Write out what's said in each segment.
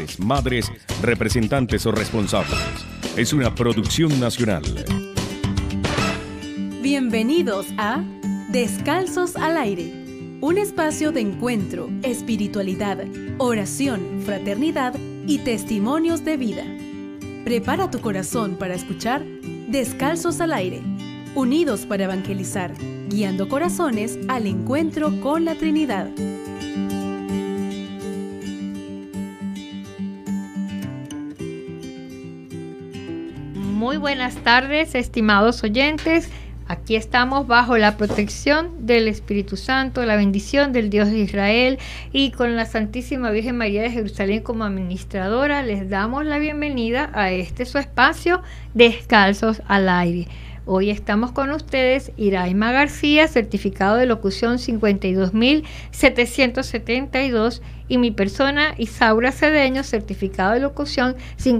padres, madres, representantes o responsables. Es una producción nacional. Bienvenidos a Descalzos al Aire, un espacio de encuentro, espiritualidad, oración, fraternidad y testimonios de vida. Prepara tu corazón para escuchar Descalzos al Aire, unidos para evangelizar, guiando corazones al encuentro con la Trinidad. Muy buenas tardes, estimados oyentes. Aquí estamos bajo la protección del Espíritu Santo, la bendición del Dios de Israel, y con la Santísima Virgen María de Jerusalén como administradora les damos la bienvenida a su espacio Descalzos al Aire. Hoy estamos con ustedes Iraima García, certificado de locución 52.772, y mi persona Isaura Cedeño, certificado de locución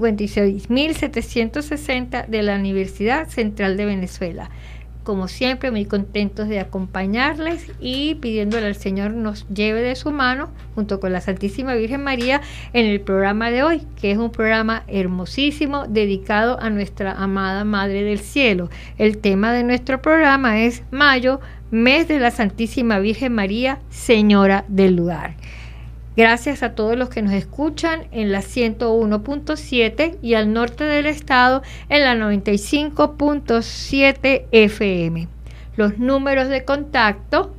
56.760 de la Universidad Central de Venezuela. Como siempre, muy contentos de acompañarles y pidiéndole al Señor nos lleve de su mano, junto con la Santísima Virgen María, en el programa de hoy, que es un programa hermosísimo dedicado a nuestra amada Madre del Cielo. El tema de nuestro programa es Mayo, mes de la Santísima Virgen María, Señora del Lugar. Gracias a todos los que nos escuchan en la 101.7 y al norte del estado en la 95.7 FM. Los números de contacto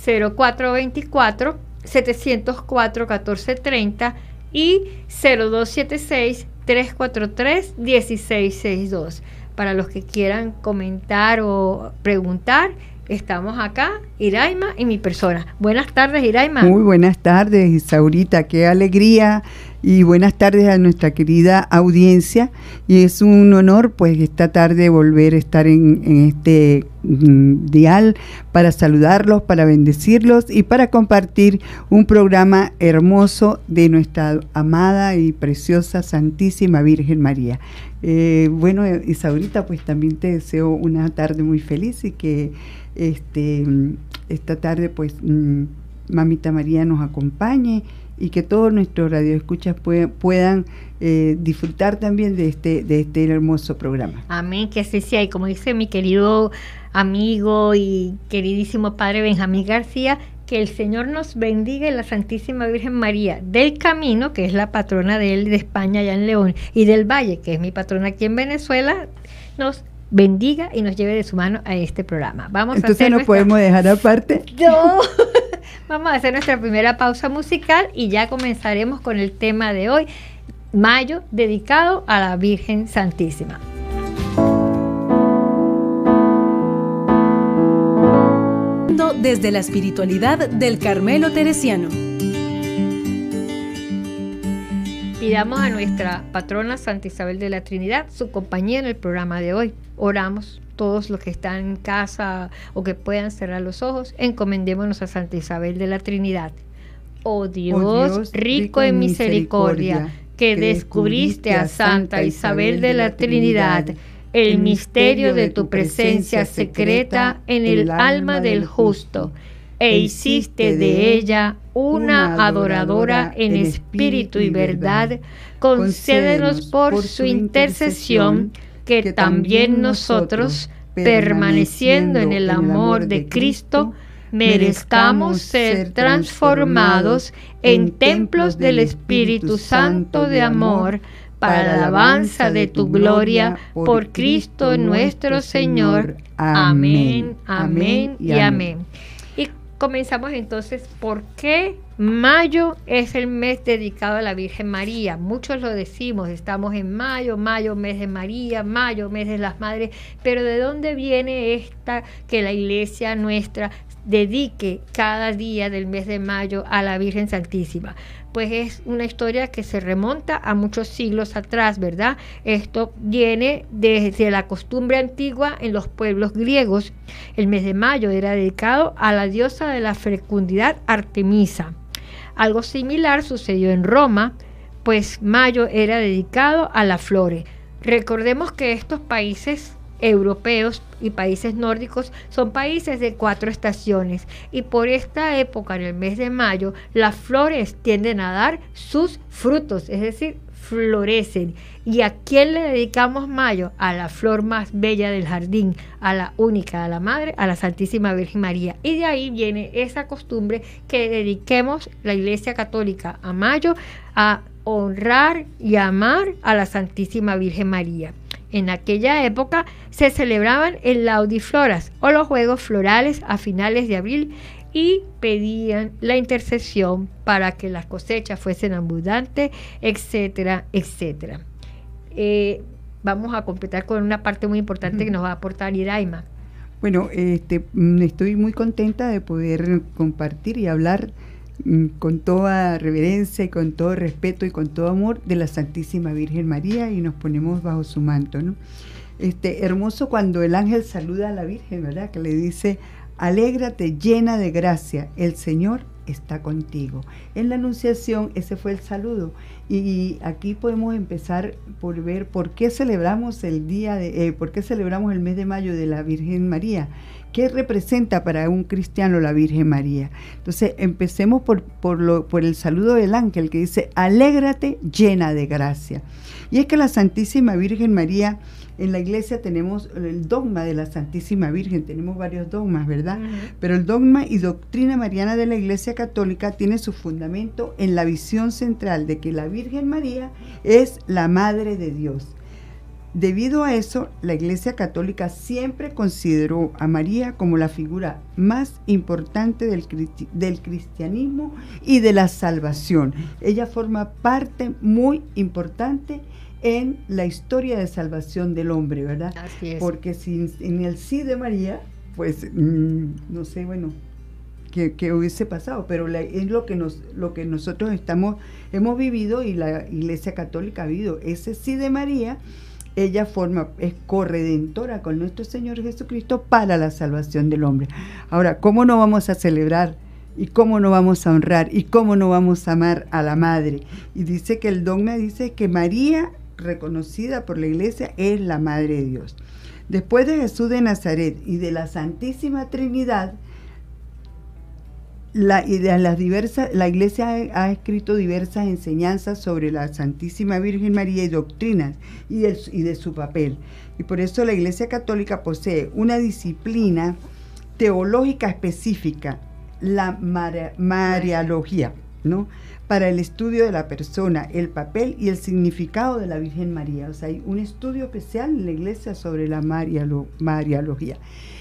0424-704-1430 y 0276-343-1662. Para los que quieran comentar o preguntar, estamos acá, Iraima y mi persona. Buenas tardes, Iraima. Muy buenas tardes, Isaurita, qué alegría, y buenas tardes a nuestra querida audiencia, y es un honor pues esta tarde volver a estar en este dial para saludarlos, para bendecirlos y para compartir un programa hermoso de nuestra amada y preciosa Santísima Virgen María. Bueno, Isaurita, pues también te deseo una tarde muy feliz y que esta tarde pues Mamita María nos acompañe y que todos nuestros radioescuchas puedan disfrutar también de este hermoso programa. Amén, que así sea. Y como dice mi querido amigo y queridísimo padre Benjamín García, que el Señor nos bendiga y la Santísima Virgen María del Camino, que es la patrona de él, de España allá en León, y del Valle, que es mi patrona aquí en Venezuela, nos bendiga y nos lleve de su mano a este programa. Entonces no podemos dejar aparte. No. Vamos a hacer nuestra primera pausa musical y ya comenzaremos con el tema de hoy, Mayo, dedicado a la Virgen Santísima. Desde la espiritualidad del Carmelo Teresiano. Pidamos a nuestra patrona Santa Isabel de la Trinidad su compañía en el programa de hoy. Oramos todos los que están en casa o que puedan cerrar los ojos, encomendémonos a Santa Isabel de la Trinidad. Oh Dios, rico en misericordia, que descubriste a Santa Isabel de la Trinidad el misterio de tu presencia secreta en el alma del justo, e hiciste de ella una adoradora en espíritu y verdad, concédenos por su intercesión que también nosotros, permaneciendo en el amor de Cristo, merezcamos ser transformados en templos del Espíritu Santo de amor, para la alabanza de tu gloria, por Cristo nuestro Señor. Amén, amén y amén. Y comenzamos entonces, ¿por qué mayo es el mes dedicado a la Virgen María? Muchos lo decimos, estamos en mayo, mes de María, mayo, mes de las Madres, pero ¿de dónde viene que la Iglesia nuestra dedique cada día del mes de mayo a la Virgen Santísima? Pues es una historia que se remonta a muchos siglos atrás, ¿verdad? Esto viene desde la costumbre antigua en los pueblos griegos. El mes de mayo era dedicado a la diosa de la fecundidad Artemisa. Algo similar sucedió en Roma, pues mayo era dedicado a las flores. Recordemos que estos países europeos y países nórdicos son países de 4 estaciones, y por esta época, en el mes de mayo, las flores tienden a dar sus frutos, es decir, florecen. ¿Y a quién le dedicamos mayo? A la flor más bella del jardín, a la única, a la Madre, a la Santísima Virgen María. Y de ahí viene esa costumbre que dediquemos la Iglesia Católica a mayo a honrar y amar a la Santísima Virgen María. En aquella época se celebraban el laudifloras o los juegos florales a finales de abril y pedían la intercesión para que las cosechas fuesen abundantes, etcétera, etcétera. Vamos a completar con una parte muy importante que nos va a aportar Iraima. Bueno, estoy muy contenta de poder compartir y hablar con toda reverencia y con todo respeto y con todo amor de la Santísima Virgen María, y nos ponemos bajo su manto, ¿no? Hermoso cuando el ángel saluda a la Virgen, ¿verdad? Que le dice: alégrate llena de gracia, el Señor está contigo. En la Anunciación ese fue el saludo, y aquí podemos empezar por ver por qué celebramos por qué celebramos el mes de mayo de la Virgen María. ¿Qué representa para un cristiano la Virgen María? Entonces empecemos por el saludo del ángel que dice: alégrate llena de gracia. Y es que la Santísima Virgen María, en la iglesia tenemos el dogma de la Santísima Virgen, tenemos varios dogmas, ¿verdad? Pero el dogma y doctrina mariana de la Iglesia Católica tiene su fundamento en la visión central de que la Virgen María es la Madre de Dios. Debido a eso, la Iglesia Católica siempre consideró a María como la figura más importante del cristianismo y de la salvación. Ella forma parte muy importante en la historia de salvación del hombre, ¿verdad? Así es. Porque en el sí de María, pues no sé, bueno, qué hubiese pasado, pero es lo que nosotros hemos vivido, y la Iglesia Católica ha vivido. Ese sí de María, ella es corredentora con nuestro Señor Jesucristo para la salvación del hombre. Ahora, ¿cómo no vamos a celebrar? ¿Y cómo no vamos a honrar? ¿Y cómo no vamos a amar a la Madre? Y dice que el dogma dice que María, reconocida por la Iglesia, es la Madre de Dios. Después de Jesús de Nazaret y de la Santísima Trinidad, la Iglesia ha escrito diversas enseñanzas sobre la Santísima Virgen María y doctrinas y de su papel. Y por eso la Iglesia Católica posee una disciplina teológica específica, la Mariología, ¿no?, para el estudio de la persona, el papel y el significado de la Virgen María. O sea, hay un estudio especial en la Iglesia sobre la Mariología.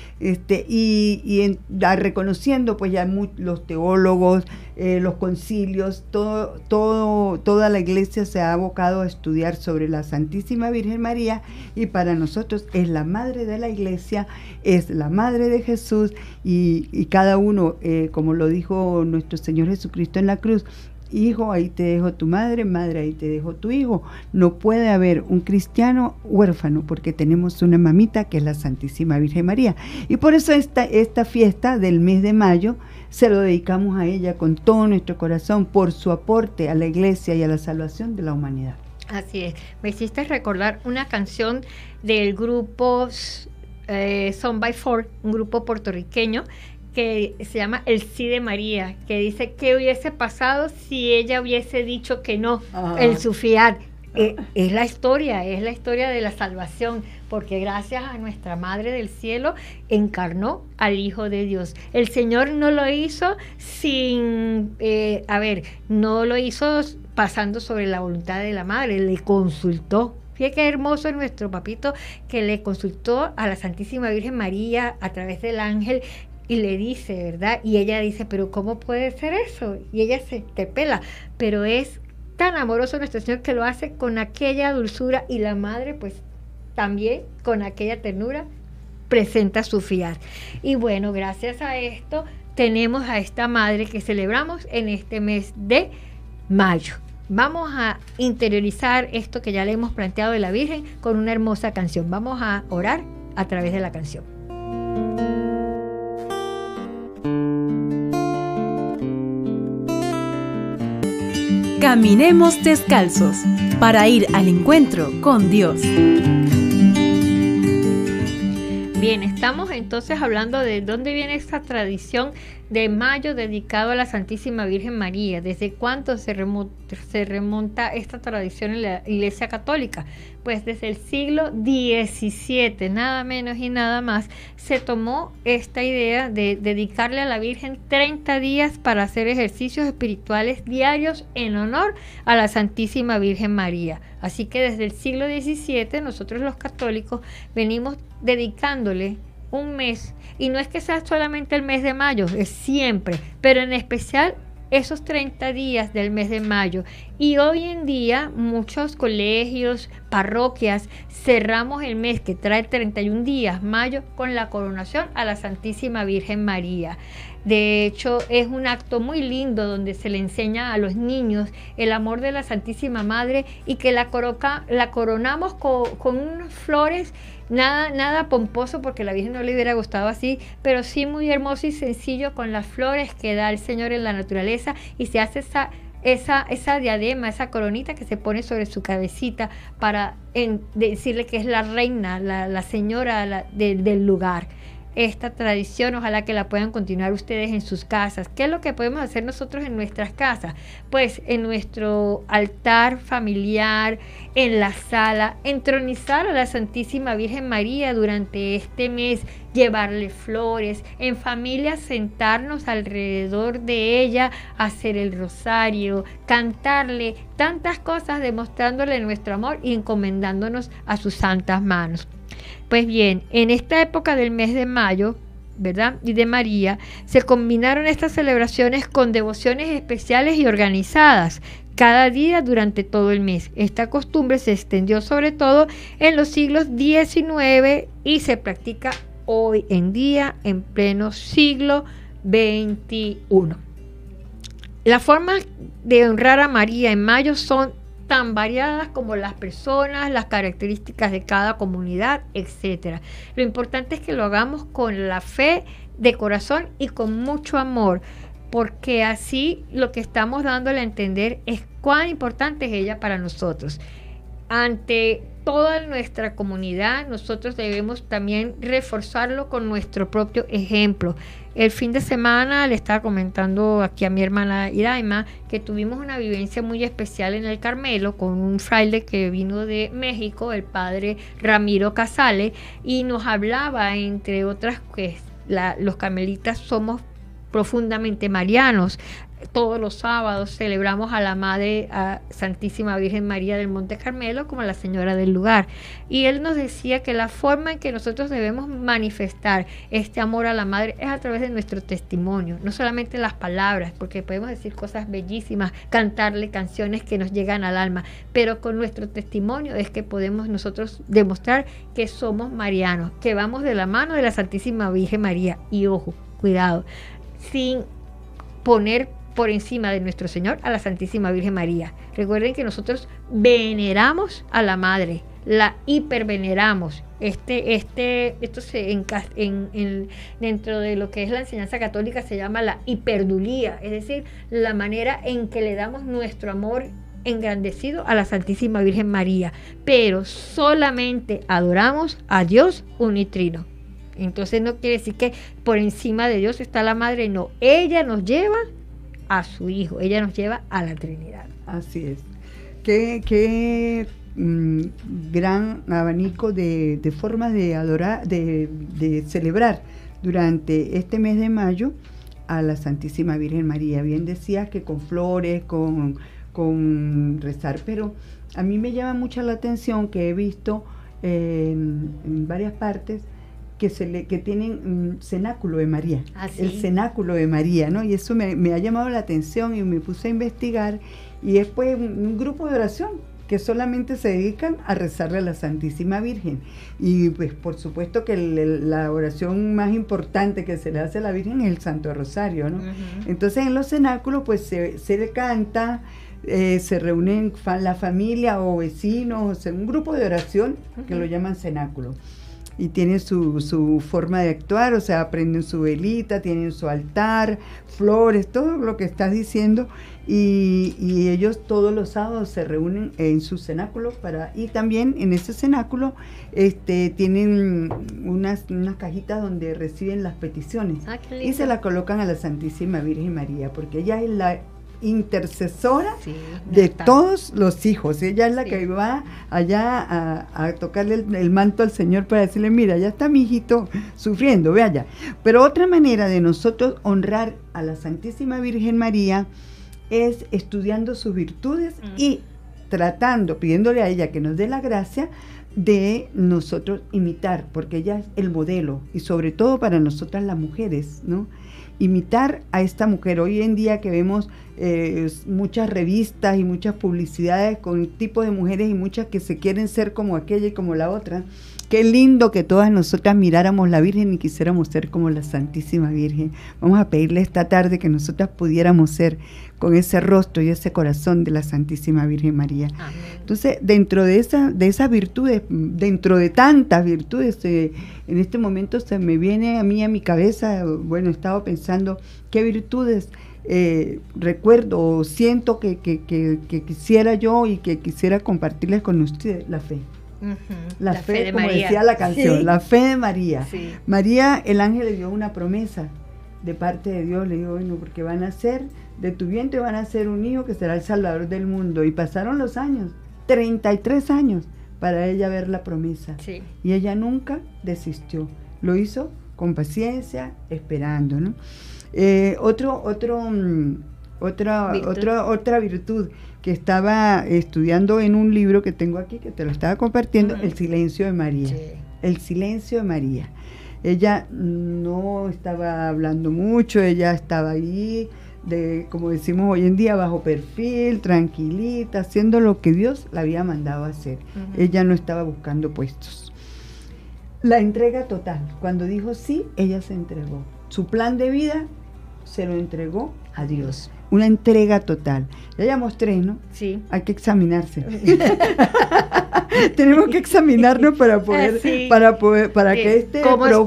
Reconociendo pues ya los teólogos, los concilios, toda la Iglesia se ha abocado a estudiar sobre la Santísima Virgen María, y para nosotros es la Madre de la Iglesia, es la Madre de Jesús, y cada uno, como lo dijo nuestro Señor Jesucristo en la cruz: hijo, ahí te dejo tu madre, madre, ahí te dejo tu hijo. No puede haber un cristiano huérfano, porque tenemos una mamita que es la Santísima Virgen María. Y por eso esta fiesta del mes de mayo se lo dedicamos a ella con todo nuestro corazón, por su aporte a la Iglesia y a la salvación de la humanidad. Así es. Me hiciste recordar una canción del grupo Son by Four, un grupo puertorriqueño, que se llama El sí de María, que dice: ¿qué hubiese pasado si ella hubiese dicho que no? El sufiar. Es la historia de la salvación, porque gracias a nuestra Madre del Cielo encarnó al Hijo de Dios. El Señor no lo hizo no lo hizo pasando sobre la voluntad de la Madre, le consultó. Fíjate qué hermoso es nuestro papito, que le consultó a la Santísima Virgen María a través del ángel, y le dice, ¿verdad? Y ella dice: pero ¿cómo puede ser eso? Y ella se interpela, pero es tan amoroso nuestro Señor que lo hace con aquella dulzura, y la Madre pues también con aquella ternura presenta su fiat. Y bueno, gracias a esto tenemos a esta Madre que celebramos en este mes de mayo. Vamos a interiorizar esto que ya le hemos planteado de la Virgen con una hermosa canción. Vamos a orar a través de la canción. Caminemos descalzos para ir al encuentro con Dios. Bien, estamos entonces hablando de dónde viene esta tradición de mayo dedicado a la Santísima Virgen María. ¿Desde cuándo se remonta esta tradición en la Iglesia Católica? Pues desde el siglo XVII, nada menos y nada más, se tomó esta idea de dedicarle a la Virgen 30 días para hacer ejercicios espirituales diarios en honor a la Santísima Virgen María. Así que desde el siglo XVII nosotros los católicos venimos dedicándole un mes, y no es que sea solamente el mes de mayo, es siempre, pero en especial esos 30 días del mes de mayo. Y hoy en día muchos colegios, parroquias, cerramos el mes que trae 31 días, mayo, con la coronación a la Santísima Virgen María. De hecho, es un acto muy lindo donde se le enseña a los niños el amor de la Santísima Madre, y que la coronamos con unas flores. Nada pomposo, porque a la Virgen no le hubiera gustado así, pero sí muy hermoso y sencillo, con las flores que da el Señor en la naturaleza, y se hace esa diadema, esa coronita que se pone sobre su cabecita para decirle que es la reina, la señora del lugar. Esta tradición, ojalá que la puedan continuar ustedes en sus casas. ¿Qué es lo que podemos hacer nosotros en nuestras casas? Pues en nuestro altar familiar, en la sala, entronizar a la Santísima Virgen María durante este mes, llevarle flores, en familia sentarnos alrededor de ella, hacer el rosario, cantarle tantas cosas, demostrándole nuestro amor y encomendándonos a sus santas manos. Pues bien, en esta época del mes de mayo, ¿verdad?, y de María, se combinaron estas celebraciones con devociones especiales y organizadas cada día durante todo el mes. Esta costumbre se extendió sobre todo en los siglos XIX y se practica hoy en día en pleno siglo XXI. Las formas de honrar a María en mayo son tan variadas como las personas, las características de cada comunidad, etc. Lo importante es que lo hagamos con la fe de corazón y con mucho amor, porque así lo que estamos dándole a entender es cuán importante es ella para nosotros. Ante toda nuestra comunidad, nosotros debemos también reforzarlo con nuestro propio ejemplo. El fin de semana le estaba comentando aquí a mi hermana Iraima que tuvimos una vivencia muy especial en el Carmelo con un fraile que vino de México, el padre Ramiro Casale, y nos hablaba, entre otras, que los carmelitas somos profundamente marianos. Todos los sábados celebramos a la Madre, a Santísima Virgen María del Monte Carmelo, como la señora del lugar. Y él nos decía que la forma en que nosotros debemos manifestar este amor a la Madre es a través de nuestro testimonio, no solamente las palabras, porque podemos decir cosas bellísimas, cantarle canciones que nos llegan al alma, pero con nuestro testimonio es que podemos nosotros demostrar que somos marianos, que vamos de la mano de la Santísima Virgen María. Y ojo, cuidado, sin poner por encima de nuestro Señor a la Santísima Virgen María. Recuerden que nosotros veneramos a la Madre, la hiperveneramos. Esto dentro de lo que es la enseñanza católica se llama la hiperdulía, es decir, la manera en que le damos nuestro amor engrandecido a la Santísima Virgen María, pero solamente adoramos a Dios unitrino. Entonces no quiere decir que por encima de Dios está la Madre, no, ella nos lleva a su Hijo, ella nos lleva a la Trinidad. Así es. Qué gran abanico de formas de adorar, de celebrar durante este mes de mayo a la Santísima Virgen María. Bien decías que con flores, con rezar, pero a mí me llama mucho la atención que he visto en varias partes que tienen cenáculo de María, el cenáculo de María, ¿no? Y eso me ha llamado la atención y me puse a investigar, y después un grupo de oración que solamente se dedican a rezarle a la Santísima Virgen. Y pues por supuesto que la oración más importante que se le hace a la Virgen es el Santo Rosario, ¿no? Uh-huh. Entonces en los cenáculos pues se le canta, se reúnen la familia o vecinos, un grupo de oración que lo llaman cenáculo. y tienen su forma de actuar, o sea, prenden su velita, tienen su altar, flores, todo lo que estás diciendo, y ellos todos los sábados se reúnen en su cenáculo y también en ese cenáculo tienen unas cajitas donde reciben las peticiones y se las colocan a la Santísima Virgen María, porque ella es la intercesora de todos los hijos. Ella es la que va allá a tocarle el manto al Señor para decirle, mira, ya está mi hijito sufriendo, ve allá. Pero otra manera de nosotros honrar a la Santísima Virgen María es estudiando sus virtudes y pidiéndole a ella que nos dé la gracia de nosotros imitar, porque ella es el modelo, y sobre todo para nosotras las mujeres, ¿no? Imitar a esta mujer. Hoy en día que vemos muchas revistas y muchas publicidades con tipos de mujeres y muchas que se quieren ser como aquella y como la otra, qué lindo que todas nosotras miráramos la Virgen y quisiéramos ser como la Santísima Virgen. Vamos a pedirle esta tarde que nosotras pudiéramos ser con ese rostro y ese corazón de la Santísima Virgen María. Amén. Entonces, dentro de esas virtudes, dentro de tantas virtudes, en este momento se me viene a mí a mi cabeza, bueno, he estado pensando qué virtudes recuerdo o siento que quisiera yo y que quisiera compartirles con ustedes. La fe. La fe de como María. Decía la canción, la fe de María. Sí. María, el ángel le dio una promesa de parte de Dios, le dijo, bueno, porque van a ser, de tu vientre van a ser un hijo que será el Salvador del mundo. Y pasaron los años, 33 años, para ella ver la promesa. Sí. Y ella nunca desistió, lo hizo con paciencia, esperando, ¿no? Otra virtud que estaba estudiando en un libro que tengo aquí, que te lo estaba compartiendo, el silencio de María. Sí. El silencio de María. Ella no estaba hablando mucho, ella estaba ahí, como decimos hoy en día, bajo perfil, tranquilita, haciendo lo que Dios la había mandado a hacer. Ella no estaba buscando puestos. La entrega total. Cuando dijo sí, ella se entregó. Su plan de vida se lo entregó a Dios. Una entrega total. Ya llevamos 3, ¿no? Sí. Hay que examinarse. Tenemos que examinarnos para que este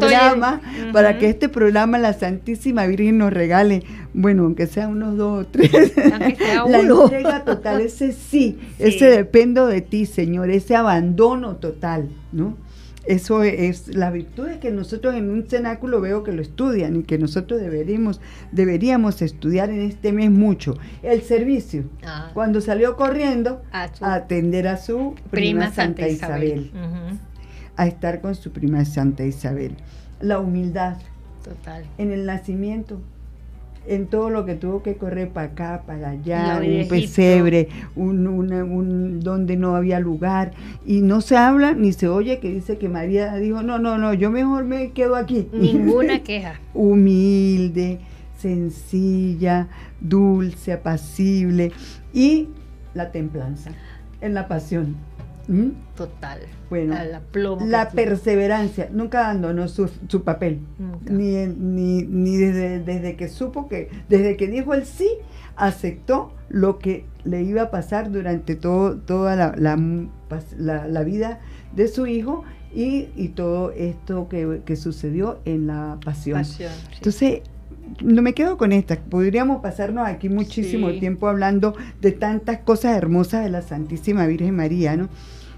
programa la Santísima Virgen nos regale, bueno, aunque sea unos 2 o 3, la entrega total, ese sí, ese dependo de ti, Señor, ese abandono total, ¿no? Eso es la virtud que nosotros en un cenáculo veo que lo estudian y que nosotros deberíamos estudiar en este mes mucho. El servicio. Cuando salió corriendo a atender a su prima Santa Isabel. A estar con su prima Santa Isabel. La humildad. Total. En el nacimiento. En todo lo que tuvo que correr para acá, para allá, un pesebre, donde no había lugar, y no se habla ni se oye que dice que María dijo, no, yo mejor me quedo aquí. Ninguna queja. Humilde, sencilla, dulce, apacible, y la templanza, en la pasión. Total. Bueno, la perseverancia, nunca abandonó su papel, nunca. Ni desde que supo desde que dijo el sí, aceptó lo que le iba a pasar durante toda la vida de su hijo y todo esto que sucedió en la pasión. Sí. Entonces, no me quedo con esta, podríamos pasarnos aquí muchísimo tiempo hablando de tantas cosas hermosas de la Santísima Virgen María, ¿no?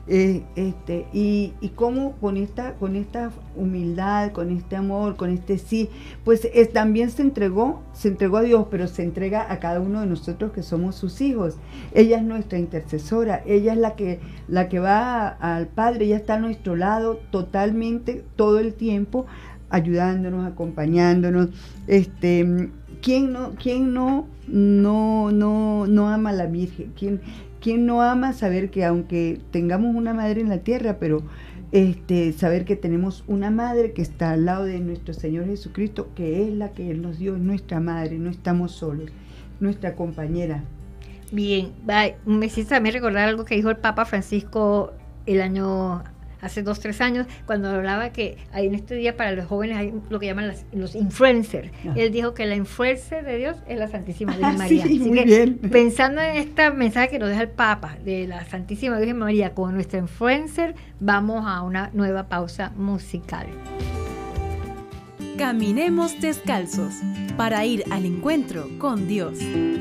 Y cómo con esta humildad, con este amor, con este sí, pues también se entregó a Dios, pero se entrega a cada uno de nosotros que somos sus hijos. Ella es nuestra intercesora, ella es la que va al Padre, ella está a nuestro lado totalmente, todo el tiempo, ayudándonos, acompañándonos. ¿Quién no ama a la Virgen? ¿Quién no ama saber que aunque tengamos una madre en la tierra, pero saber que tenemos una madre que está al lado de nuestro Señor Jesucristo, que es la que Él nos dio, es nuestra madre, no estamos solos, nuestra compañera? Bien, me hiciste también recordar algo que dijo el Papa Francisco el año hace 2-3 años, cuando hablaba que hay en este día para los jóvenes hay lo que llaman los influencers. Él dijo que la influencer de Dios es la Santísima Virgen María. Sí, así muy que, bien. pensando en este mensaje que nos deja el Papa de la Santísima Virgen María como nuestra influencer, vamos a una nueva pausa musical. Caminemos descalzos para ir al encuentro con Dios.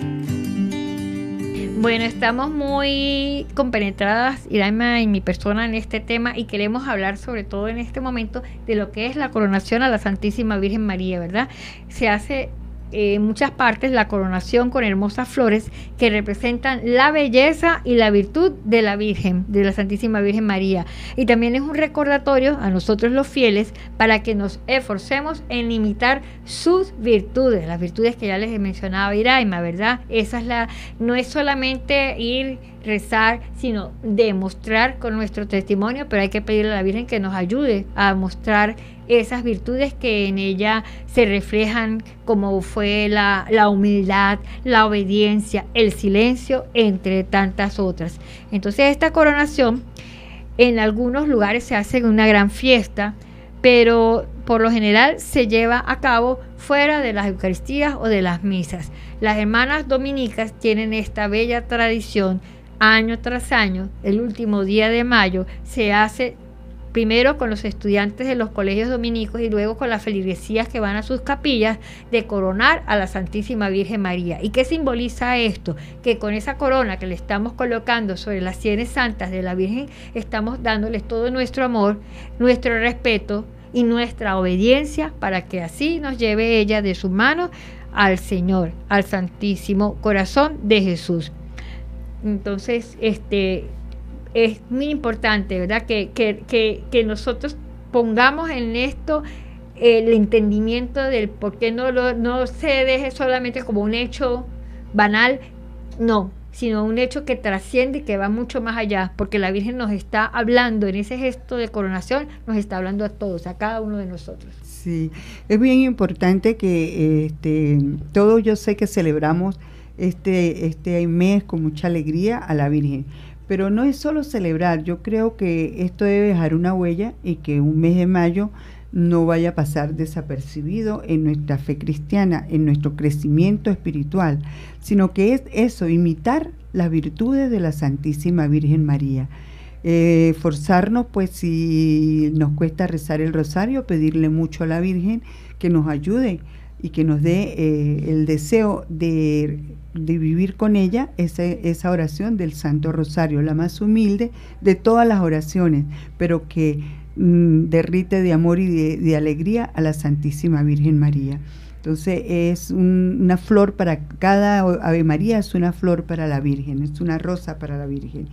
Bueno, estamos muy compenetradas, Iraima y mi persona, en este tema, y queremos hablar sobre todo en este momento de lo que es la coronación a la Santísima Virgen María, ¿verdad? Se hace en muchas partes la coronación con hermosas flores que representan la belleza y la virtud de la Virgen, de la Santísima Virgen María. Y también es un recordatorio a nosotros los fieles para que nos esforcemos en imitar sus virtudes, las virtudes que ya les mencionaba Iraima, ¿verdad? Esa es no es solamente ir, rezar, sino demostrar con nuestro testimonio, pero hay que pedirle a la Virgen que nos ayude a mostrar esas virtudes que en ella se reflejan, como fue la humildad, la obediencia, el silencio, entre tantas otras. Entonces esta coronación en algunos lugares se hace en una gran fiesta, pero por lo general se lleva a cabo fuera de las Eucaristías o de las misas. Las hermanas dominicas tienen esta bella tradición. Año tras año, el último día de mayo, se hace primero con los estudiantes de los colegios dominicos y luego con las feligresías que van a sus capillas, de coronar a la Santísima Virgen María. ¿Y qué simboliza esto? Que con esa corona que le estamos colocando sobre las sienes santas de la Virgen, estamos dándoles todo nuestro amor, nuestro respeto y nuestra obediencia, para que así nos lleve ella de su mano al Señor, al Santísimo Corazón de Jesús. Entonces, es muy importante, ¿verdad? Que nosotros pongamos en esto el entendimiento del por qué no se deje solamente como un hecho banal, no, sino un hecho que trasciende y que va mucho más allá, porque la Virgen nos está hablando en ese gesto de coronación, nos está hablando a todos, a cada uno de nosotros. Sí, es bien importante que todos, yo sé que celebramos este mes con mucha alegría a la Virgen, pero no es solo celebrar. Yo creo que esto debe dejar una huella y que un mes de mayo no vaya a pasar desapercibido en nuestra fe cristiana, en nuestro crecimiento espiritual, sino que es eso, imitar las virtudes de la Santísima Virgen María. Forzarnos, pues si nos cuesta rezar el rosario, pedirle mucho a la Virgen que nos ayude y que nos dé el deseo de vivir con ella esa oración del Santo Rosario, la más humilde de todas las oraciones, pero que derrite de amor y de alegría a la Santísima Virgen María. Entonces es una flor para cada Ave María, es una flor para la Virgen, es una rosa para la Virgen.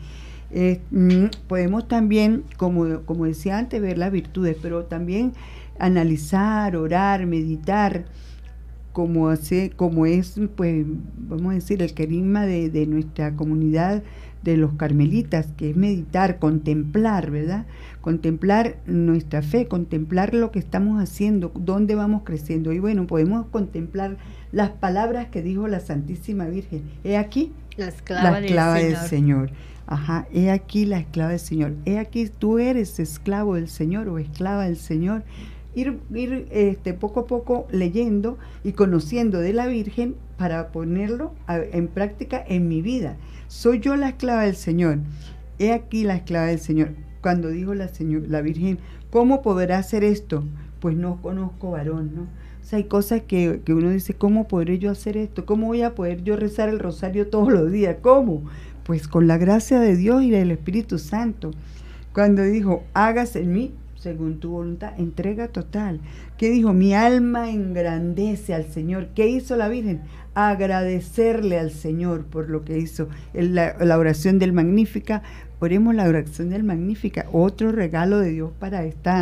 Podemos también, como decía antes, ver las virtudes, pero también analizar, orar, meditar, como es, pues, vamos a decir, el carisma de nuestra comunidad de los carmelitas, que es meditar, contemplar, ¿verdad? Contemplar nuestra fe, contemplar lo que estamos haciendo, dónde vamos creciendo. Y bueno, podemos contemplar las palabras que dijo la Santísima Virgen. He aquí la esclava del Señor. Ajá, he aquí la esclava del Señor. He aquí tú eres esclavo del Señor o esclava del Señor. Ir poco a poco leyendo y conociendo de la Virgen para ponerlo en práctica en mi vida. Soy yo la esclava del Señor. He aquí la esclava del Señor. Cuando dijo la Virgen, ¿cómo podrá hacer esto? Pues no conozco varón, ¿no? O sea, hay cosas que uno dice, ¿cómo podré yo hacer esto? ¿Cómo voy a poder yo rezar el rosario todos los días? ¿Cómo? Pues con la gracia de Dios y del Espíritu Santo. Cuando dijo, hágase en mí según tu voluntad, entrega total. ¿Qué dijo? Mi alma engrandece al Señor. ¿Qué hizo la Virgen? Agradecerle al Señor por lo que hizo. La oración del Magnífica. Oremos la oración del Magnífica, otro regalo de Dios para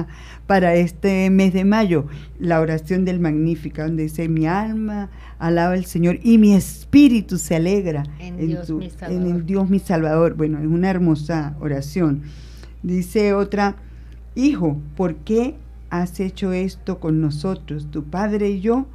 este mes de mayo, la oración del Magnífica, donde dice, mi alma alaba al Señor y mi espíritu se alegra en el Dios mi Salvador. Bueno, es una hermosa oración. Dice otra, Hijo, ¿por qué has hecho esto con nosotros? Tu Padre y yo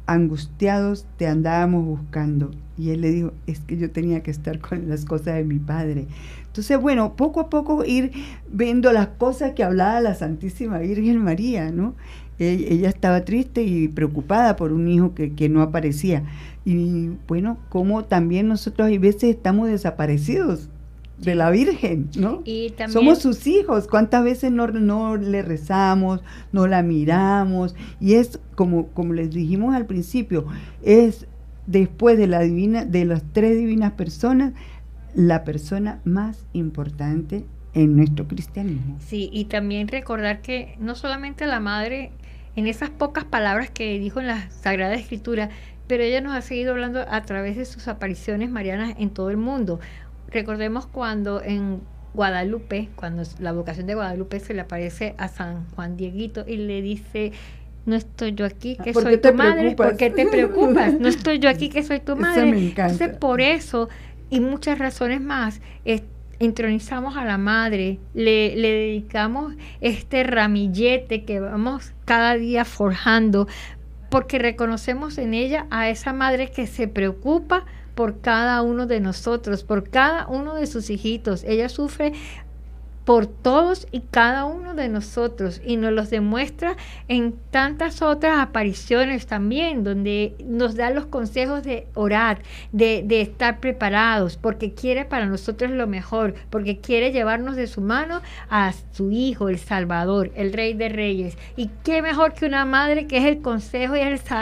angustiados te andábamos buscando. Y él le dijo, es que yo tenía que estar con las cosas de mi padre. Entonces, bueno, poco a poco ir viendo las cosas que hablaba la Santísima Virgen María, ¿no? Ella estaba triste y preocupada por un hijo que no aparecía. Y bueno, como también nosotros a veces estamos desaparecidos de la Virgen, ¿no? Y también somos sus hijos. ¿Cuántas veces no le rezamos, no la miramos? Y es como les dijimos al principio, es después de las 3 divinas personas, la persona más importante en nuestro cristianismo. Sí, y también recordar que no solamente la Madre, en esas pocas palabras que dijo en la Sagrada Escritura, pero ella nos ha seguido hablando a través de sus apariciones marianas en todo el mundo. Recordemos cuando en Guadalupe, cuando la vocación de Guadalupe se le aparece a San Juan Dieguito y le dice: no estoy yo aquí, que soy tu madre. ¿Por qué te preocupas? No estoy yo aquí, que soy tu madre. Eso me encanta. Entonces, por eso y muchas razones más, entronizamos a la Madre, le dedicamos este ramillete que vamos cada día forjando, porque reconocemos en ella a esa Madre que se preocupa por cada uno de nosotros, por cada uno de sus hijitos. Ella sufre por todos y cada uno de nosotros, y nos los demuestra en tantas otras apariciones también, donde nos da los consejos de orar, de estar preparados, porque quiere para nosotros lo mejor, porque quiere llevarnos de su mano a su Hijo, el Salvador, el Rey de Reyes. Y qué mejor que una madre, que es el consejo y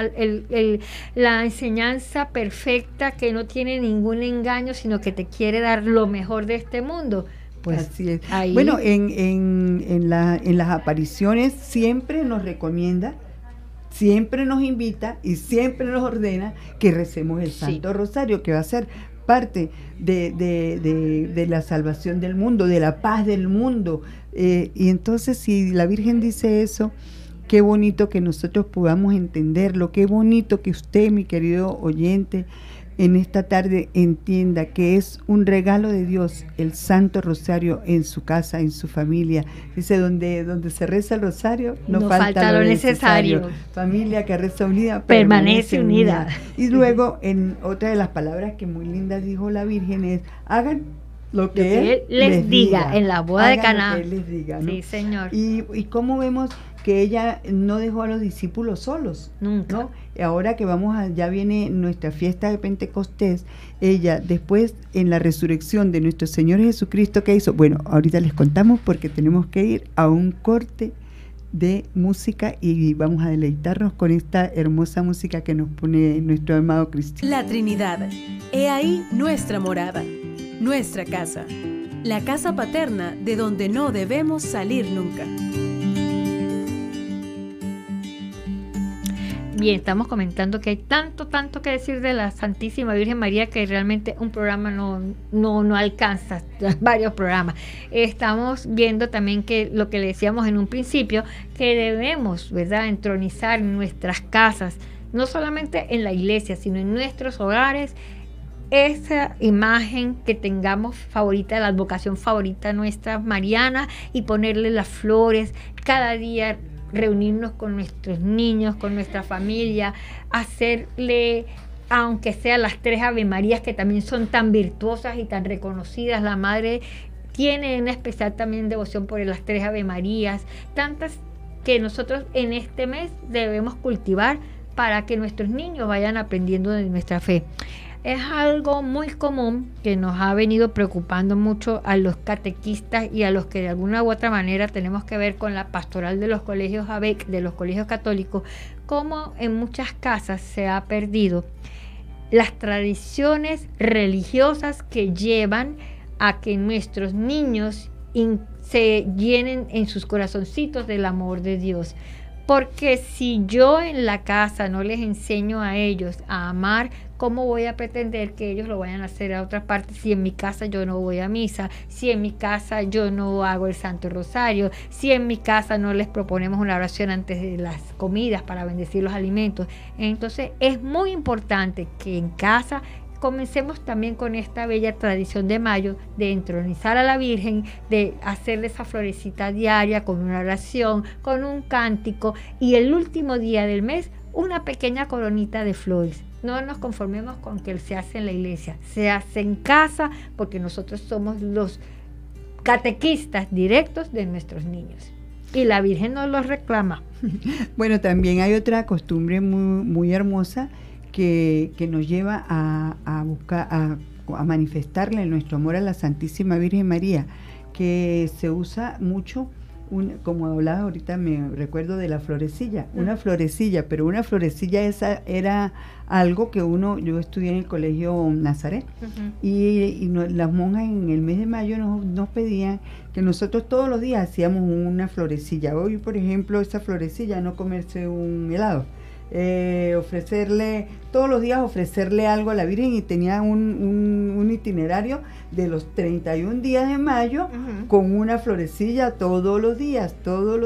la enseñanza perfecta, que no tiene ningún engaño, sino que te quiere dar lo mejor de este mundo. Pues así es. Ahí. Bueno, en las apariciones siempre nos recomienda, siempre nos invita y siempre nos ordena que recemos el Santo Rosario, que va a ser parte de la salvación del mundo, de la paz del mundo. Y entonces, si la Virgen dice eso, qué bonito que nosotros podamos entenderlo, qué bonito que usted, mi querido oyente, en esta tarde entienda que es un regalo de Dios el Santo Rosario en su casa, en su familia. Dice, donde se reza el rosario, no falta lo necesario. Familia que reza unida permanece unida. Y luego, en otra de las palabras que muy lindas dijo la Virgen es: hagan lo que Él les diga en la boda de Caná. Él les diga, ¿no? Sí, Señor. Y cómo vemos que ella no dejó a los discípulos solos. Nunca. ¿No? Ahora que ya viene nuestra fiesta de Pentecostés, ella después, en la resurrección de nuestro Señor Jesucristo, ¿qué hizo? Bueno, ahorita les contamos, porque tenemos que ir a un corte de música y vamos a deleitarnos con esta hermosa música que nos pone nuestro amado Cristo. La Trinidad, he ahí nuestra morada, nuestra casa, la casa paterna de donde no debemos salir nunca. Bien, estamos comentando que hay tanto que decir de la Santísima Virgen María, que realmente un programa no alcanza, varios programas. Estamos viendo también que lo que le decíamos en un principio, que debemos, ¿verdad?, entronizar en nuestras casas, no solamente en la iglesia, sino en nuestros hogares, esa imagen que tengamos favorita, la advocación favorita nuestra, mariana, y ponerle las flores cada día, reunirnos con nuestros niños, con nuestra familia, hacerle, aunque sea las 3 Ave Marías, que también son tan virtuosas y tan reconocidas. La Madre tiene una especial también devoción por las 3 Ave Marías, tantas que nosotros en este mes debemos cultivar para que nuestros niños vayan aprendiendo de nuestra fe. Es algo muy común que nos ha venido preocupando mucho a los catequistas y a los que de alguna u otra manera tenemos que ver con la pastoral de los colegios ABEC, de los colegios católicos, como en muchas casas se ha perdido las tradiciones religiosas que llevan a que nuestros niños se llenen en sus corazoncitos del amor de Dios. Porque si yo en la casa no les enseño a ellos a amar, ¿cómo voy a pretender que ellos lo vayan a hacer a otra parte? Si en mi casa yo no voy a misa, si en mi casa yo no hago el Santo Rosario, si en mi casa no les proponemos una oración antes de las comidas para bendecir los alimentos. Entonces es muy importante que en casa comencemos también con esta bella tradición de mayo de entronizar a la Virgen, de hacerle esa florecita diaria con una oración, con un cántico, y el último día del mes una pequeña coronita de flores. No nos conformemos con que se hace en la iglesia, se hace en casa, porque nosotros somos los catequistas directos de nuestros niños y la Virgen nos los reclama. Bueno, también hay otra costumbre muy, muy hermosa que nos lleva a buscar, a manifestarle nuestro amor a la Santísima Virgen María, que se usa mucho, como hablaba ahorita, me recuerdo de la florecilla, una florecilla, pero una florecilla esa era algo que yo estudié en el colegio Nazaret, y las monjas en el mes de mayo nos pedían que nosotros todos los días hacíamos una florecilla. Hoy, por ejemplo, esa florecilla, no comerse un helado, todos los días ofrecerle algo a la Virgen, y tenía un itinerario de los 31 días de mayo con una florecilla todos los días.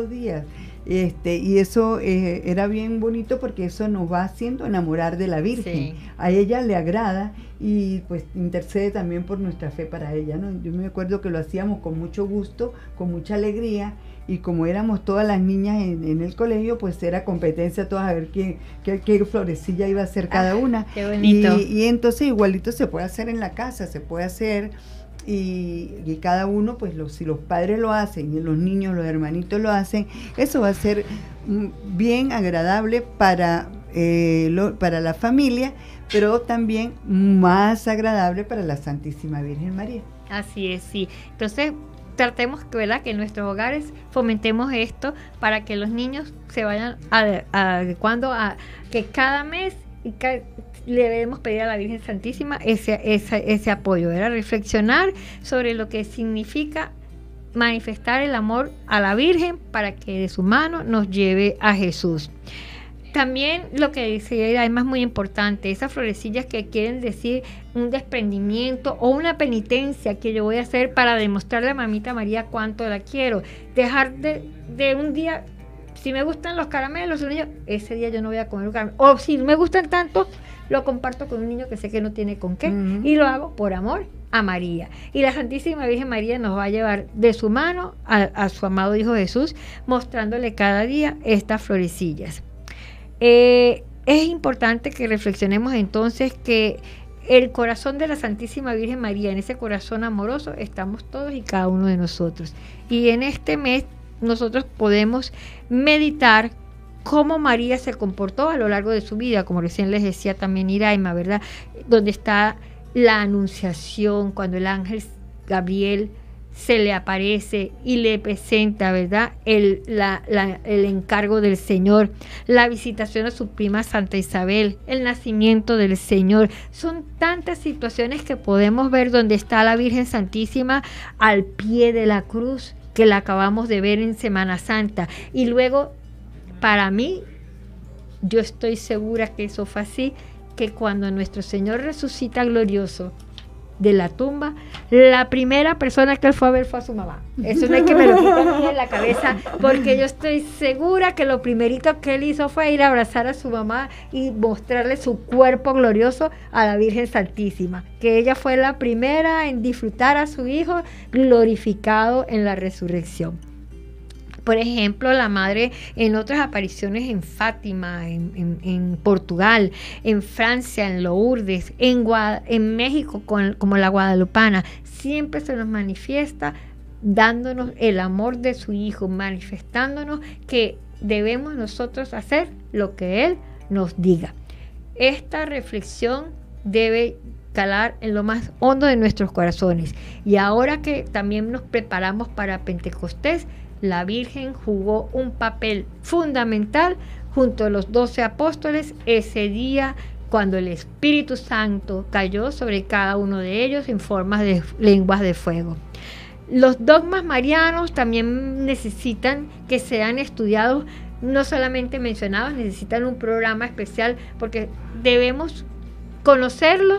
Y eso era bien bonito, porque eso nos va haciendo enamorar de la Virgen. Sí. A ella le agrada y pues intercede también por nuestra fe para ella, ¿no? Yo me acuerdo que lo hacíamos con mucho gusto, con mucha alegría, y como éramos todas las niñas en el colegio, pues era competencia todas a ver qué florecilla iba a hacer cada una. Qué bonito. Y entonces igualito se puede hacer en la casa, se puede hacer, y cada uno, pues si los padres lo hacen y los niños, los hermanitos lo hacen, eso va a ser bien agradable para la familia, pero también más agradable para la Santísima Virgen María. Así es, sí. Entonces, tratemos, ¿verdad?, que en nuestros hogares fomentemos esto para que los niños se vayan adecuando a que cada mes le debemos pedir a la Virgen Santísima ese apoyo, ¿verdad? Reflexionar sobre lo que significa manifestar el amor a la Virgen para que de su mano nos lleve a Jesús. También lo que dice además muy importante, esas florecillas que quieren decir un desprendimiento o una penitencia que yo voy a hacer para demostrarle a Mamita María cuánto la quiero. Dejar de un día, si me gustan los caramelos, ese día yo no voy a comer un caramelo. O si me gustan tanto, lo comparto con un niño que sé que no tiene con qué, y lo hago por amor a María. Y la Santísima Virgen María nos va a llevar de su mano a su amado Hijo Jesús, mostrándole cada día estas florecillas. Es importante que reflexionemos entonces que el corazón de la Santísima Virgen María, en ese corazón amoroso, estamos todos y cada uno de nosotros. Y en este mes nosotros podemos meditar cómo María se comportó a lo largo de su vida, como recién les decía también Iraima, ¿verdad? Donde está la anunciación, cuando el ángel Gabriel se le aparece y le presenta, ¿verdad?, el encargo del Señor, la visitación a su prima Santa Isabel, el nacimiento del Señor. Son tantas situaciones que podemos ver donde está la Virgen Santísima al pie de la cruz, que la acabamos de ver en Semana Santa. Y luego, para mí, yo estoy segura que eso fue así, que cuando nuestro Señor resucita glorioso de la tumba, la primera persona que él fue a ver fue a su mamá. Eso no hay que me lo quiten en la cabeza, porque yo estoy segura que lo primerito que él hizo fue ir a abrazar a su mamá y mostrarle su cuerpo glorioso a la Virgen Santísima, que ella fue la primera en disfrutar a su hijo glorificado en la resurrección. Por ejemplo, la madre en otras apariciones en Fátima, en Portugal, en Francia, en Lourdes, en México como la guadalupana, siempre se nos manifiesta dándonos el amor de su Hijo, manifestándonos que debemos nosotros hacer lo que Él nos diga. Esta reflexión debe calar en lo más hondo de nuestros corazones. Y ahora que también nos preparamos para Pentecostés, la Virgen jugó un papel fundamental junto a los 12 apóstoles ese día cuando el Espíritu Santo cayó sobre cada uno de ellos en formas de lenguas de fuego. Los dogmas marianos también necesitan que sean estudiados, no solamente mencionados, necesitan un programa especial porque debemos conocerlos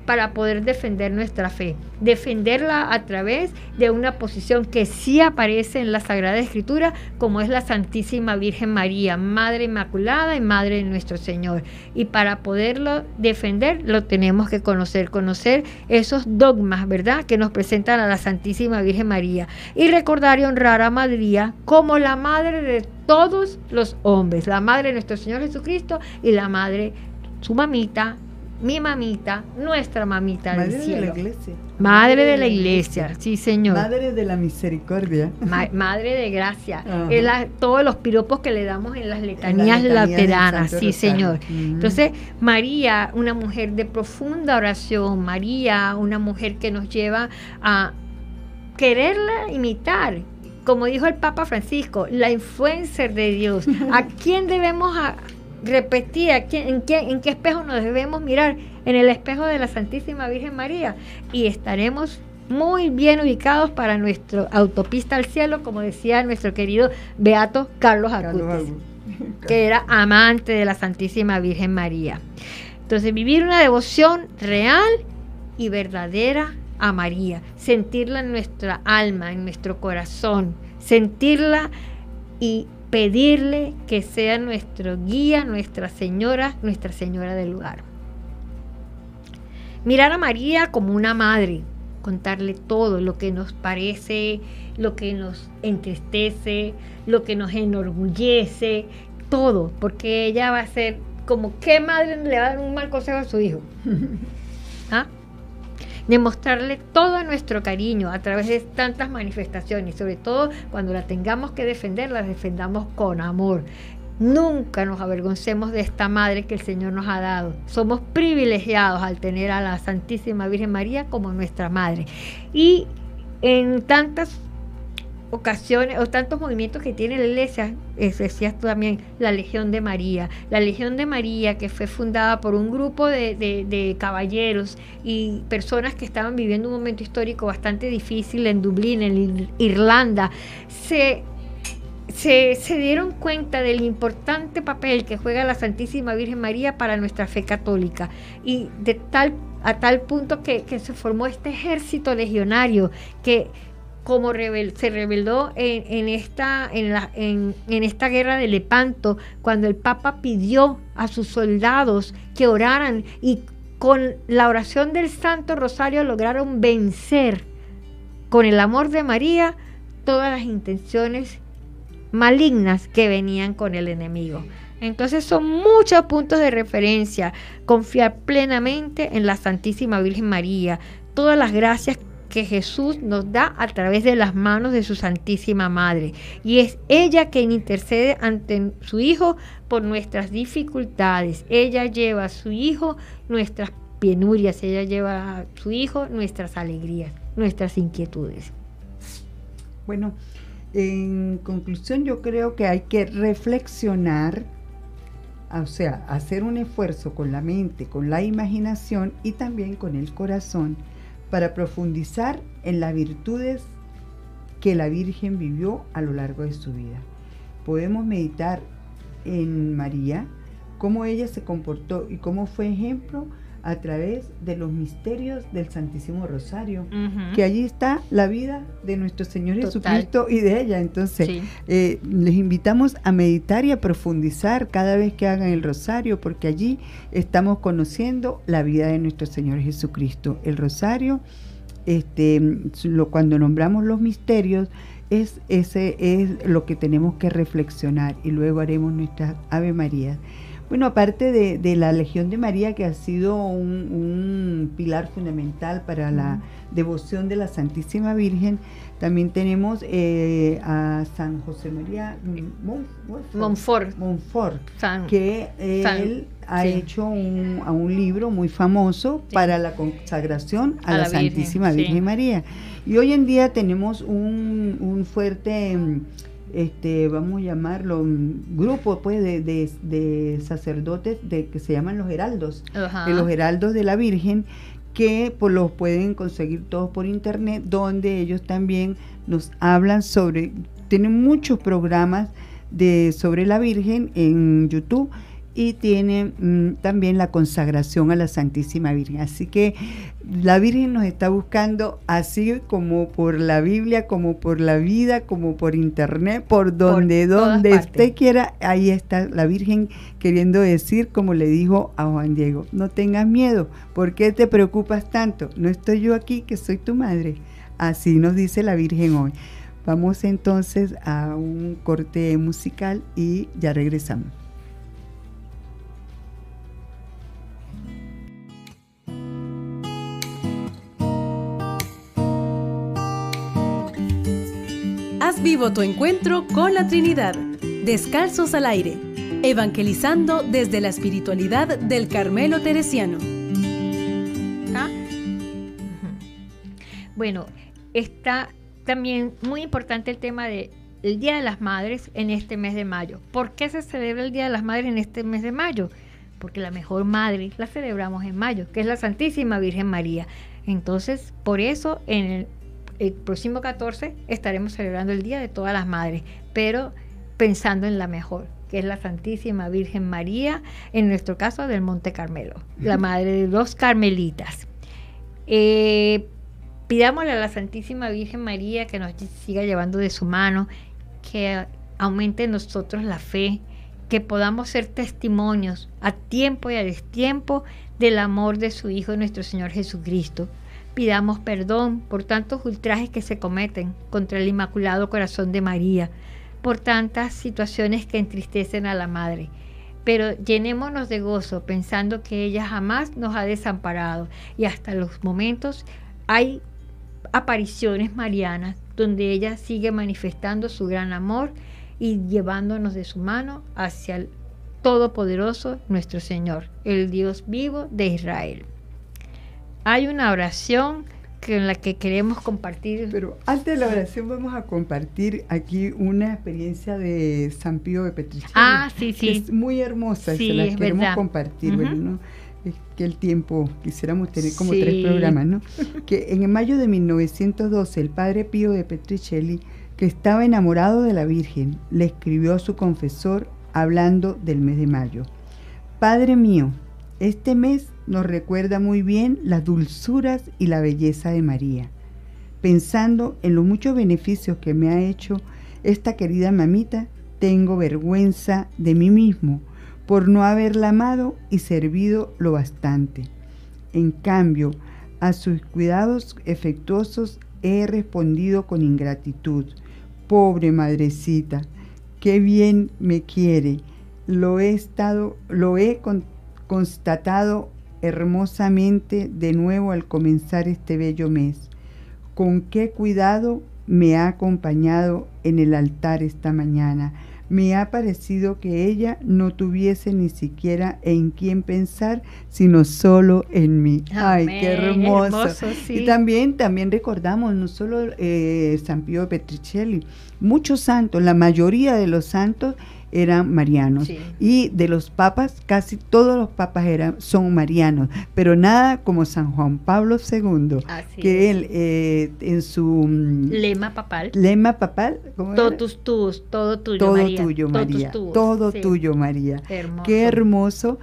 para poder defender nuestra fe, defenderla a través de una posición que sí aparece en la Sagrada Escritura, como es la Santísima Virgen María, Madre Inmaculada y Madre de nuestro Señor. Y para poderlo defender, lo tenemos que conocer esos dogmas, ¿verdad?, que nos presentan a la Santísima Virgen María. Y recordar y honrar a María como la madre de todos los hombres, la madre de nuestro Señor Jesucristo y la madre, su mamita, mi mamita, nuestra mamita del cielo. Madre de la Iglesia. Madre de la Iglesia, sí, Señor. Madre de la misericordia. Madre de gracia. Ajá. Todos los piropos que le damos en las letanías lateranas, sí, Señor. Entonces, María, una mujer de profunda oración, María, una mujer que nos lleva a quererla imitar. Como dijo el Papa Francisco, la influencer de Dios. ¿A quién debemos repetir? ¿En qué espejo nos debemos mirar? En el espejo de la Santísima Virgen María. Y estaremos muy bien ubicados para nuestra autopista al cielo, como decía nuestro querido beato Carlos Acutis, que era amante de la Santísima Virgen María. Entonces, vivir una devoción real y verdadera a María, sentirla en nuestra alma, en nuestro corazón, sentirla y pedirle que sea nuestro guía, Nuestra Señora del lugar. Mirar a María como una madre, contarle todo lo que nos parece, lo que nos entristece, lo que nos enorgullece, todo, porque ella va a ser como, ¿qué madre le va a dar un mal consejo a su hijo? ¿Ah? Demostrarle todo nuestro cariño a través de tantas manifestaciones, sobre todo cuando la tengamos que defender, la defendamos con amor. Nunca nos avergoncemos de esta madre que el Señor nos ha dado. Somos privilegiados al tener a la Santísima Virgen María como nuestra madre. Y en tantas ocasiones o tantos movimientos que tiene la Iglesia, decías tú también, la Legión de María. La Legión de María, que fue fundada por un grupo de caballeros y personas que estaban viviendo un momento histórico bastante difícil en Dublín, en Irlanda, se dieron cuenta del importante papel que juega la Santísima Virgen María para nuestra fe católica, y a tal punto que se formó este ejército legionario que, como se rebeló en esta guerra de Lepanto, cuando el Papa pidió a sus soldados que oraran, y con la oración del Santo Rosario lograron vencer con el amor de María todas las intenciones malignas que venían con el enemigo. Entonces son muchos puntos de referencia. Confiar plenamente en la Santísima Virgen María, todas las gracias que Jesús nos da a través de las manos de su Santísima Madre, y es ella quien intercede ante su Hijo por nuestras dificultades. Ella lleva a su Hijo nuestras penurias, ella lleva a su Hijo nuestras alegrías, nuestras inquietudes. Bueno, en conclusión, yo creo que hay que reflexionar, o sea, hacer un esfuerzo con la mente, con la imaginación y también con el corazón, para profundizar en las virtudes que la Virgen vivió a lo largo de su vida. Podemos meditar en María, cómo ella se comportó y cómo fue ejemplo a través de los misterios del Santísimo Rosario, que allí está la vida de nuestro Señor Jesucristo y de ella. Entonces, sí, les invitamos a meditar y a profundizar cada vez que hagan el Rosario, porque allí estamos conociendo la vida de nuestro Señor Jesucristo. El Rosario, cuando nombramos los misterios, es lo que tenemos que reflexionar, y luego haremos nuestras Ave María. Bueno, aparte de la Legión de María, que ha sido un pilar fundamental para la devoción de la Santísima Virgen, también tenemos a San José María Montfort, que él ha hecho un libro muy famoso para la consagración a la Santísima Virgen María. Y hoy en día tenemos un fuerte, vamos a llamarlo, grupo pues de sacerdotes que se llaman los heraldos, de los heraldos de la Virgen, que pues los pueden conseguir todos por internet, donde ellos también nos hablan tienen muchos programas sobre la Virgen en YouTube, y tiene también la consagración a la Santísima Virgen. Así que la Virgen nos está buscando así como por la Biblia, como por la vida, como por internet, por donde usted quiera, ahí está la Virgen queriendo decir, como le dijo a Juan Diego, no tengas miedo, ¿por qué te preocupas tanto? No estoy yo aquí, que soy tu madre. Así nos dice la Virgen hoy. Vamos entonces a un corte musical y ya regresamos. Haz vivo tu encuentro con la Trinidad. Descalzos al aire. Evangelizando desde la espiritualidad del Carmelo Teresiano. Bueno, está también muy importante el tema del Día de las Madres en este mes de mayo. ¿Por qué se celebra el Día de las Madres en este mes de mayo? Porque la mejor madre la celebramos en mayo, que es la Santísima Virgen María. Entonces, por eso en el próximo 14 estaremos celebrando el Día de todas las Madres, pero pensando en la mejor, que es la Santísima Virgen María, en nuestro caso del Monte Carmelo, la madre de los carmelitas. Pidámosle a la Santísima Virgen María que nos siga llevando de su mano, que aumente en nosotros la fe, que podamos ser testimonios a tiempo y a destiempo del amor de su Hijo, nuestro Señor Jesucristo. Pidamos perdón por tantos ultrajes que se cometen contra el Inmaculado Corazón de María, por tantas situaciones que entristecen a la Madre. Pero llenémonos de gozo pensando que ella jamás nos ha desamparado, y hasta los momentos hay apariciones marianas donde ella sigue manifestando su gran amor y llevándonos de su mano hacia el Todopoderoso nuestro Señor, el Dios vivo de Israel. Hay una oración en la que queremos compartir. Pero antes de la oración vamos a compartir aquí una experiencia de San Pío de Petrichelli. Sí. Es muy hermosa, sí, se la queremos verdad. compartir. Uh-huh. Bueno, ¿no? Es que el tiempo, quisiéramos tener como 3 programas, ¿no? Que en mayo de 1912 el padre Pío de Petrichelli, que estaba enamorado de la Virgen, le escribió a su confesor hablando del mes de mayo. Padre mío, este mes nos recuerda muy bien las dulzuras y la belleza de María. Pensando en los muchos beneficios que me ha hecho esta querida mamita, tengo vergüenza de mí mismo por no haberla amado y servido lo bastante. En cambio, a sus cuidados efectuosos he respondido con ingratitud. Pobre madrecita, qué bien me quiere. Lo he constatado hermosamente de nuevo al comenzar este bello mes. Con qué cuidado me ha acompañado en el altar esta mañana. Me ha parecido que ella no tuviese ni siquiera en quién pensar, sino solo en mí. Amén. ¡Ay, qué hermoso! Sí. Y también recordamos, no solo San Pío de Petrichelli, muchos santos, la mayoría de los santos eran marianos, sí. Y de los papas, casi todos los papas son marianos, pero nada como San Juan Pablo II, así que es. Él en su lema papal, ¿cómo era? Totus tuus, todo tuyo, Todo María. tuyo, María. Tuus, Todo sí. tuyo, María. Hermoso. Qué hermoso.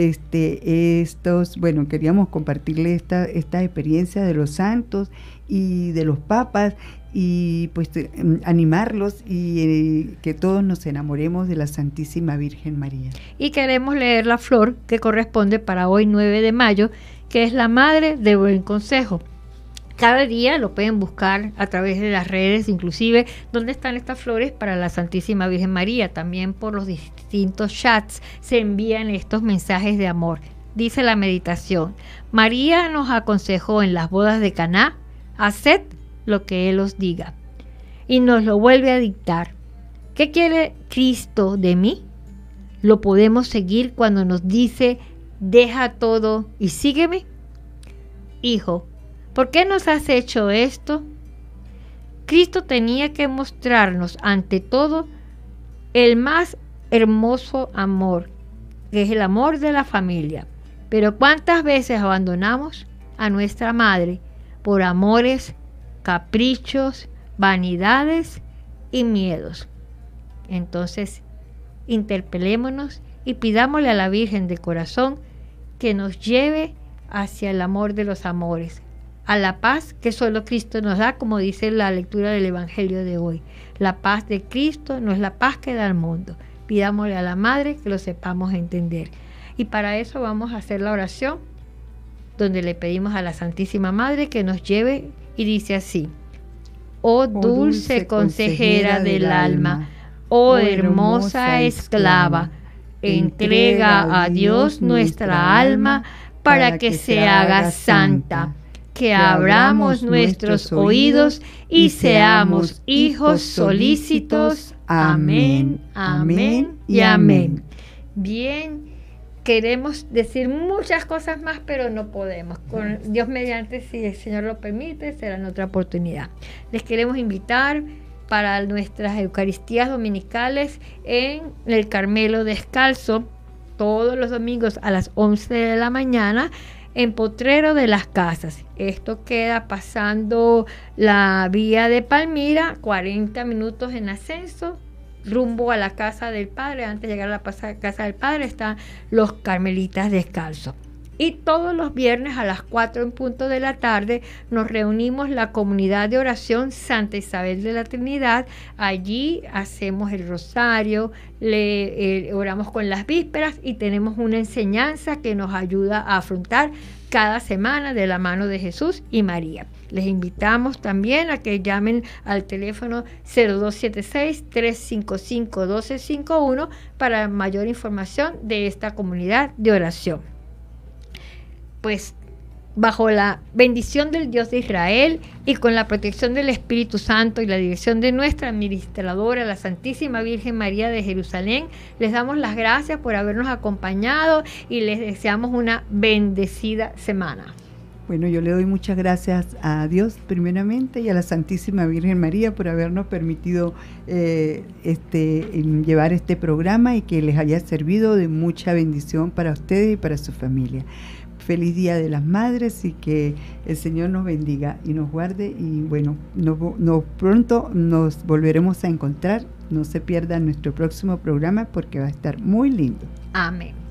Bueno, queríamos compartirle esta experiencia de los santos y de los papas, y pues animarlos y que todos nos enamoremos de la Santísima Virgen María. Y queremos leer la flor que corresponde para hoy 9 de mayo, que es la Madre de Buen Consejo. Cada día lo pueden buscar a través de las redes, inclusive dónde están estas flores para la Santísima Virgen María. También por los distintos chats se envían estos mensajes de amor. Dice la meditación: María nos aconsejó en las bodas de Caná: haced lo que Él os diga. Y nos lo vuelve a dictar. ¿Qué quiere Cristo de mí? Lo podemos seguir cuando nos dice: deja todo y sígueme. Hijo, ¿por qué nos has hecho esto? Cristo tenía que mostrarnos ante todo el más hermoso amor, que es el amor de la familia. Pero ¿cuántas veces abandonamos a nuestra madre por amores, caprichos, vanidades y miedos? Entonces, interpelémonos y pidámosle a la Virgen de Corazón que nos lleve hacia el amor de los amores, a la paz que solo Cristo nos da, como dice la lectura del Evangelio de hoy. La paz de Cristo no es la paz que da el mundo. Pidámosle a la Madre que lo sepamos entender. Y para eso vamos a hacer la oración donde le pedimos a la Santísima Madre que nos lleve, y dice así: oh dulce consejera del alma, oh hermosa esclava, entrega a Dios nuestra alma para que se haga santa, que abramos nuestros oídos y seamos hijos solícitos. Amén, amén y amén. Bien, queremos decir muchas cosas más, pero no podemos. Con Dios mediante, si el Señor lo permite, será en otra oportunidad. Les queremos invitar para nuestras Eucaristías dominicales en el Carmelo Descalzo, todos los domingos a las 11 de la mañana, en Potrero de las Casas. Esto queda pasando la vía de Palmira, 40 minutos en ascenso, rumbo a la casa del Padre. Antes de llegar a la casa del Padre están los Carmelitas Descalzos. Y todos los viernes a las 4 en punto de la tarde nos reunimos la comunidad de oración Santa Isabel de la Trinidad. Allí hacemos el rosario, oramos con las vísperas y tenemos una enseñanza que nos ayuda a afrontar cada semana de la mano de Jesús y María. Les invitamos también a que llamen al teléfono 0276-355-1251 para mayor información de esta comunidad de oración. Pues bajo la bendición del Dios de Israel y con la protección del Espíritu Santo y la dirección de nuestra administradora, la Santísima Virgen María de Jerusalén, les damos las gracias por habernos acompañado y les deseamos una bendecida semana. Bueno, yo le doy muchas gracias a Dios primeramente y a la Santísima Virgen María por habernos permitido llevar este programa y que les haya servido de mucha bendición para ustedes y para su familia. Feliz Día de las Madres y que el Señor nos bendiga y nos guarde, y bueno, pronto nos volveremos a encontrar. No se pierdan nuestro próximo programa porque va a estar muy lindo. Amén.